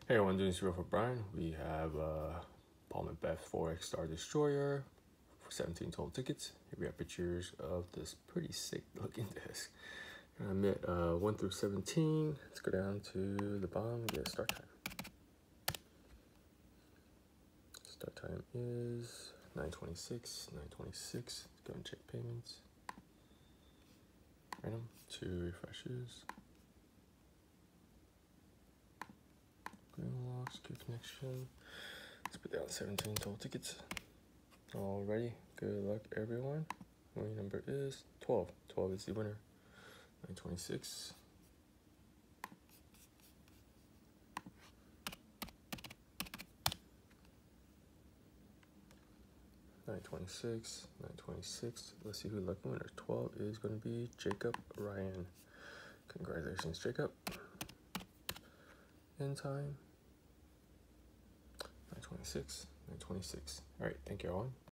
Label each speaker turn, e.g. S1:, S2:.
S1: Hey everyone, doing Zero for Brian. We have Palm and Beth 4X Star Destroyer for 17 total tickets. Here we have pictures of this pretty sick looking disc. I met 1 through 17. Let's go down to the bottom and get start time. Start time is 9:26. 9:26. Let's go and check payments. Random 2 refreshes. Green locks, good connection. Let's put down 17 total tickets. Alrighty, good luck everyone. Winning number is 12. 12 is the winner. 9:26. 9:26. 9:26. Let's see who lucky winner 12 is going to be Jacob Ryan. Congratulations, Jacob. End time 9:26. 9:26. All right, thank you everyone.